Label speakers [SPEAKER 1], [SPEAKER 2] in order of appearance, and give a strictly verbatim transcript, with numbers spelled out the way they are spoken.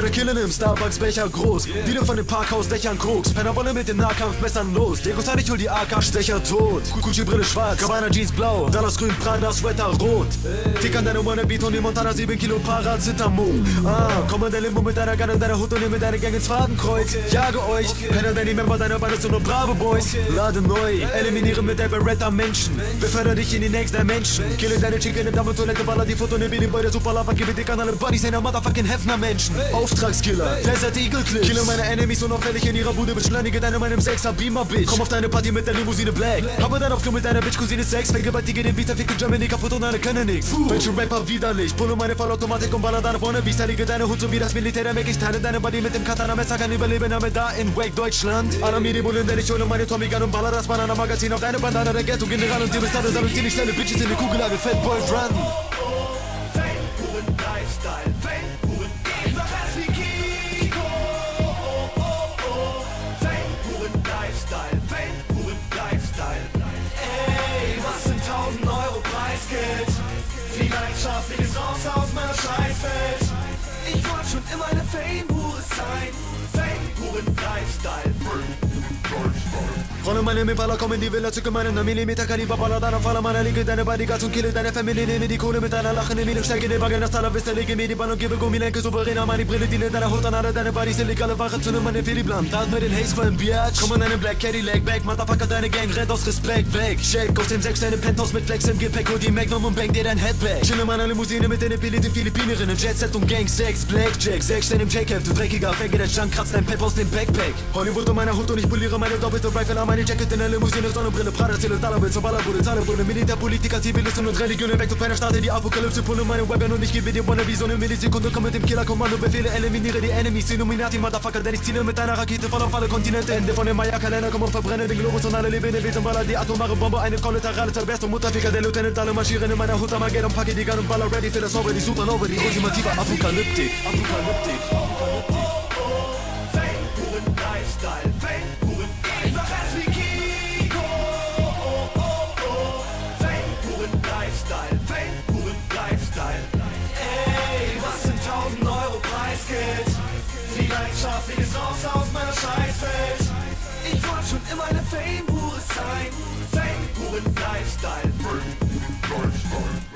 [SPEAKER 1] Werde killen im Starbucks-Becher groß. Viele von den Parkhausdächern Koks. Penner wollen mit den Nahkampfmessern los. Lego Zeit, ich hol die A K, Stecher tot. Gucci-Brille schwarz, Cabana Jeans blau. Dallas grün, Prada Sweater rot. Tick an deine Wannabe, Tony Montana, sieben Kilo Paracetamol. Ah, komm in der Limo mit deiner Gun und deiner Hut und nimm mit deiner Gang ins Fadenkreuz. Jage euch, Penner, denn die Member deiner Bande sind nur brave Boys. Lade neu, eliminiere mit der Beretta Menschen. Befördere dich in die next Dimension. Kille deine Chicken in Dame Toilette, baller die Foto, nimm den Boy, der super Lava, gebe dick an alle Buddies, einer Motherfucking Hefner Menschen. Auftragskiller, Desert Eagle Clips. Kille meine Enemies unauffällig in ihrer Bude, beschleunige deine meinem Sexer Beamer, Bitch. Komm auf deine Party mit der Limousine Black. Habe dann auf Klo mit deiner Bitch, Cousine Sex. Vergewaltige den Beat, ficke Germany kaputt und alle können nix. Welche Rapper widerlich, pulle meine Vollautomatik und baller deine Wannabes. Heilige deine Hut, so wie das Militär der Mac. Ich teile deine Body mit dem Katana-Messer, kann überleben, aber da in Wake Deutschland. Alarmier die Bullen, denn ich hole meine Tommy Gun und baller das Banana-Magazin auf deine Bandana, der Ghetto-General und dir bis alle salutieren, ich stelle Bitches in die Kugellage, Fatboy Run.
[SPEAKER 2] Vielleicht schaff ich es raus aus meiner Scheißwelt. Ich wollte schon immer eine Fame-Hure sein. Fame-Huren-Lifestyle.
[SPEAKER 1] Rolle meine Impala, komm in die Villa, zücke meinen Millimeter Kaliber, baller deiner Faller meiner Linke, deine Bodyguards und kille deine Familie, nehme die Kohle mit deiner lachenden Miene, steige in den Wagen, das Taler, Vista, lege mir die Bahn und gebe Gummilenke, souveräner, meine Brille, die in deiner Hut an alle deine Bodies, illegale Wache, zünde meine Fili-Blam, tat mir den Haze von Biatch, komm in einen Black Cadillac, back, Motherfucker, deine Gang, rennt aus Respekt, weg, check, aus dem sechs deine Penthouse mit Flex im Gepäck, hol die Magnum und bang dir dein Headback, chill in meiner Limousine mit den epilierten Philippinerinnen, Jetset und Gang, Sex, Blackjack, sechs in dem J-Cap, du dreckiger Fänge, der Stank kratzt dein Pep aus dem Backpack, Hollywood um meiner Hut und ich poliere meine doppelte Rifle an meine Jacket in der Limousine, Sonnenbrille, Prada, Zelle, Dollarbill, zur Ballerbude, Zahlebrille, Militärpolitiker, Zivilisten und Religionen, weg zu keiner Starte, die Apokalypse, pulle meine Weapon und ich gebe dir Wannabe, so eine Millisekunde, komm mit dem Killer-Kommando, Befehle, eliminiere die Enemies, Illuminati, Motherfucker, denn ich ziele mit deiner Rakete voll auf alle Kontinente, Ende von dem Maya-Kalender, komm und verbrenne den Globus und alle lebenden Wesen, baller die atomare Bombe, eine kollaterale Zerberst und Mutterficker, der Lieutenant, alle marschieren in meiner Hut, Armageddon, packe die Gun und baller ready für das Over, die Supernova, die ultimative Apokalyptik, Apokalyptik, Apokalyptik.
[SPEAKER 2] Lifestyle, Fame-Huren, ich mach es wie Kiko. Fame-Huren-Lifestyle, Fame-Huren-Lifestyle. Ey, was sind tausend Euro Preisgeld? Vielleicht schaff ich es raus aus meiner Scheißwelt. Ich wollte schon immer eine Fame-Hure sein. Fame-Huren-Lifestyle. Fame-Huren-Lifestyle.